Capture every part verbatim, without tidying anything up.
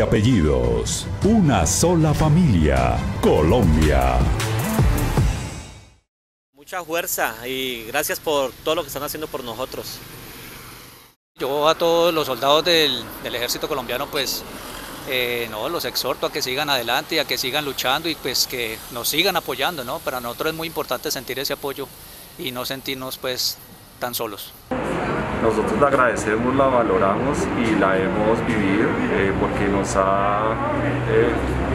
apellidos, una sola familia, Colombia. Mucha fuerza y gracias por todo lo que están haciendo por nosotros. Yo a todos los soldados del, del ejército colombiano pues eh, no, los exhorto a que sigan adelante y a que sigan luchando y pues que nos sigan apoyando, ¿no? Para nosotros es muy importante sentir ese apoyo y no sentirnos pues tan solos. Nosotros la agradecemos, la valoramos y la hemos vivido eh, porque nos ha eh,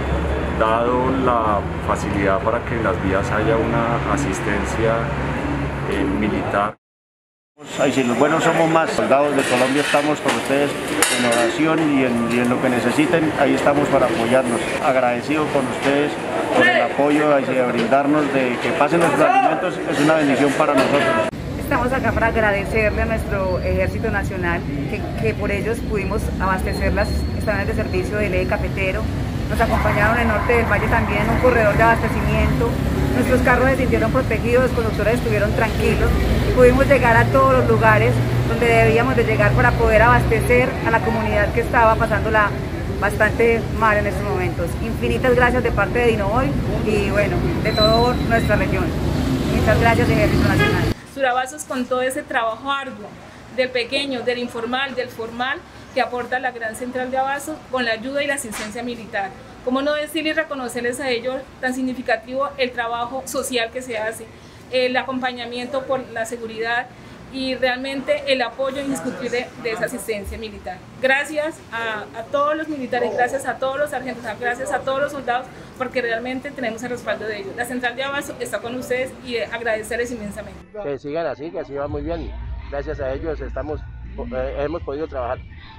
dado la facilidad para que en las vías haya una asistencia eh, militar. Ay, si los buenos somos más, soldados de Colombia estamos con ustedes en oración y en, y en lo que necesiten, ahí estamos para apoyarnos. Agradecido con ustedes por el apoyo y de brindarnos, de que pasen nuestros alimentos, es una bendición para nosotros. Estamos acá para agradecerle a nuestro Ejército Nacional que, que por ellos pudimos abastecer las estaciones de servicio del eje cafetero. Nos acompañaron en el norte del valle también en un corredor de abastecimiento. Nuestros carros se sintieron protegidos, los conductores estuvieron tranquilos y pudimos llegar a todos los lugares donde debíamos de llegar para poder abastecer a la comunidad que estaba pasándola bastante mal en estos momentos. Infinitas gracias de parte de Dinovoy y bueno, de toda nuestra región. Muchas gracias, Ejército Nacional. Surabazos con todo ese trabajo arduo del pequeño, del informal, del formal que aporta la Gran Central de Abastos con la ayuda y la asistencia militar. Cómo no decir y reconocerles a ellos tan significativo el trabajo social que se hace, el acompañamiento por la seguridad y realmente el apoyo indiscutible de esa asistencia militar. Gracias a, a todos los militares, gracias a todos los sargentos, gracias a todos los soldados, porque realmente tenemos el respaldo de ellos. La Central de Abastos está con ustedes y agradecerles inmensamente. Que sigan así, que así va muy bien. Gracias a ellos estamos, eh, hemos podido trabajar.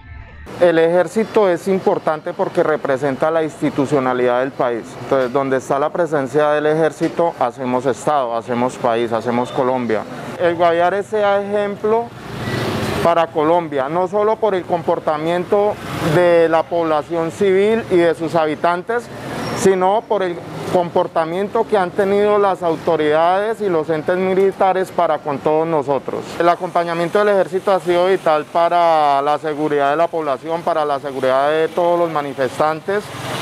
El ejército es importante porque representa la institucionalidad del país. Entonces, donde está la presencia del ejército, hacemos Estado, hacemos país, hacemos Colombia. El Guaviare sea ejemplo para Colombia, no solo por el comportamiento de la población civil y de sus habitantes, sino por el comportamiento que han tenido las autoridades y los entes militares para con todos nosotros. El acompañamiento del ejército ha sido vital para la seguridad de la población, para la seguridad de todos los manifestantes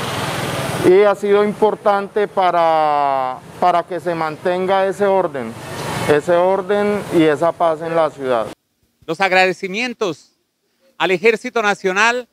y ha sido importante para, para que se mantenga ese orden, ese orden y esa paz en la ciudad. Los agradecimientos al Ejército Nacional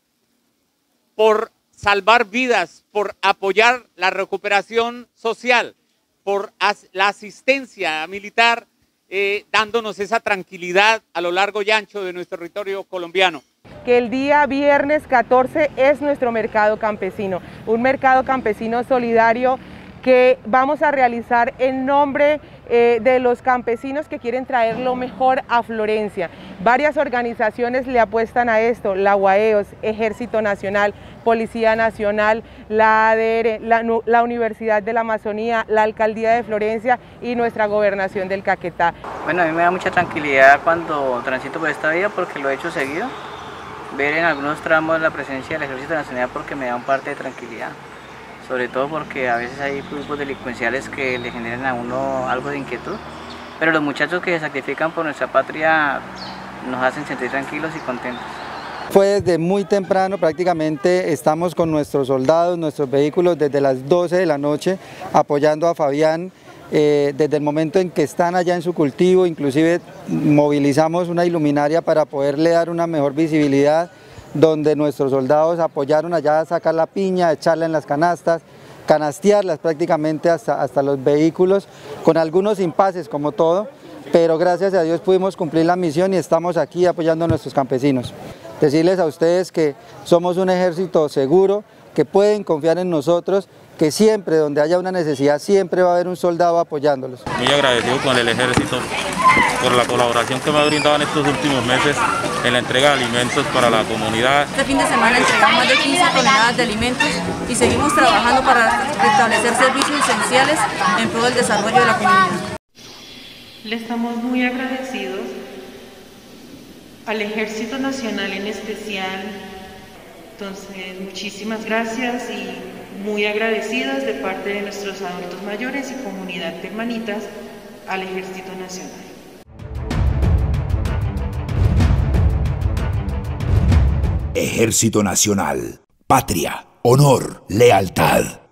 por salvar vidas, por apoyar la recuperación social, por as la asistencia militar, eh, dándonos esa tranquilidad a lo largo y ancho de nuestro territorio colombiano. Que el día viernes catorce es nuestro mercado campesino, un mercado campesino solidario que vamos a realizar en nombre eh, de los campesinos que quieren traer lo mejor a Florencia. Varias organizaciones le apuestan a esto, la UAEOS, Ejército Nacional, Policía Nacional, la A D R, la, la Universidad de la Amazonía, la Alcaldía de Florencia y nuestra Gobernación del Caquetá. Bueno, a mí me da mucha tranquilidad cuando transito por esta vía porque lo he hecho seguido. Ver en algunos tramos la presencia del Ejército Nacional porque me da un parte de tranquilidad. Sobre todo porque a veces hay grupos delincuenciales que le generan a uno algo de inquietud, pero los muchachos que se sacrifican por nuestra patria nos hacen sentir tranquilos y contentos. Fue desde muy temprano, prácticamente estamos con nuestros soldados, nuestros vehículos desde las doce de la noche apoyando a Fabián, eh, desde el momento en que están allá en su cultivo, inclusive movilizamos una iluminaria para poderle dar una mejor visibilidad, donde nuestros soldados apoyaron allá a sacar la piña, echarla en las canastas, canastearlas prácticamente hasta, hasta los vehículos, con algunos impases como todo, pero gracias a Dios pudimos cumplir la misión y estamos aquí apoyando a nuestros campesinos. Decirles a ustedes que somos un ejército seguro, que pueden confiar en nosotros, que siempre donde haya una necesidad siempre va a haber un soldado apoyándolos. Muy agradecido con el ejército por la colaboración que me ha brindado en estos últimos meses en la entrega de alimentos para la comunidad. Este fin de semana entregamos más de quince toneladas de alimentos y seguimos trabajando para restablecer servicios esenciales en pro del desarrollo de la comunidad. Le estamos muy agradecidos al Ejército Nacional en especial. Entonces, muchísimas gracias y muy agradecidas de parte de nuestros adultos mayores y comunidad de hermanitas al Ejército Nacional. Ejército Nacional. Patria, honor, lealtad.